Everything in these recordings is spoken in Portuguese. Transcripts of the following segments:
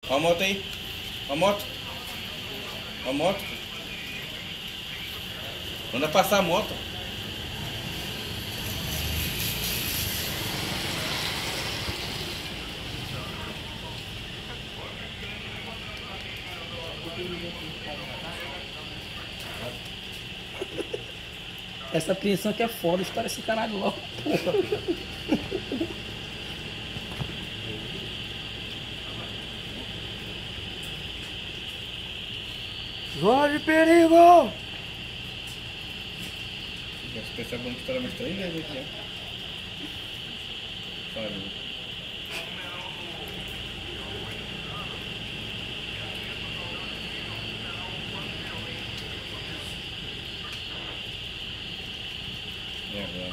Olha a moto aí. Olha a moto. Olha a moto. Manda passar a moto. Essa apreensão aqui é foda, estoura esse caralho logo, porra. Zona de perigo! Esse pessoal vão estourar mais 3 vezes aqui, ó. Falou. E agora?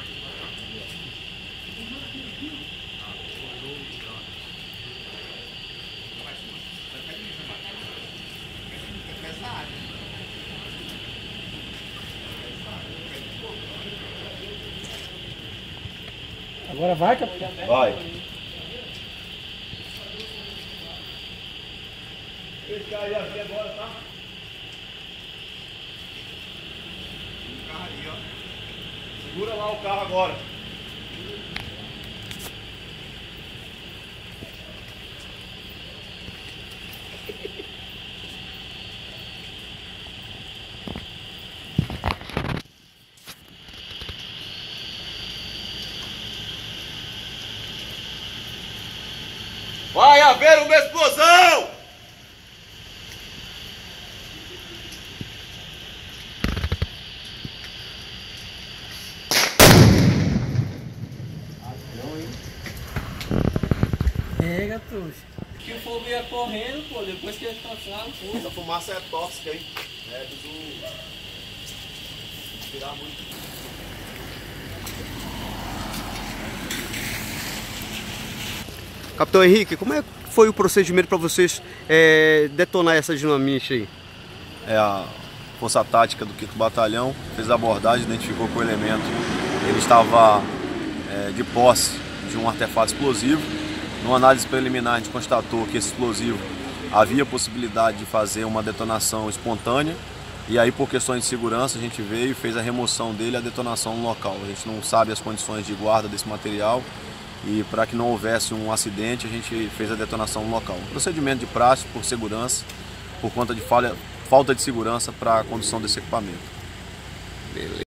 Agora vai, capitão. Vai. Esse cara aí aqui agora, tá? O carro ali, ó. Segura lá o carro agora. Vai haver uma explosão! É, gatuxa. Que o fogo ia correndo, pô, depois que eles passaram, pô. Essa fumaça é tóxica, hein? É do... Tirar muito. Capitão Henrique, como é que foi o procedimento para vocês detonar essa dinamite aí? A força tática do 5º Batalhão fez a abordagem, identificou que o elemento ele estava de posse de um artefato explosivo. Numa análise preliminar a gente constatou que esse explosivo havia possibilidade de fazer uma detonação espontânea e aí por questões de segurança a gente veio e fez a remoção dele e a detonação no local. A gente não sabe as condições de guarda desse material e para que não houvesse um acidente a gente fez a detonação no local. Um procedimento de praxe por segurança, por conta de falta de segurança para a condução desse equipamento. Beleza.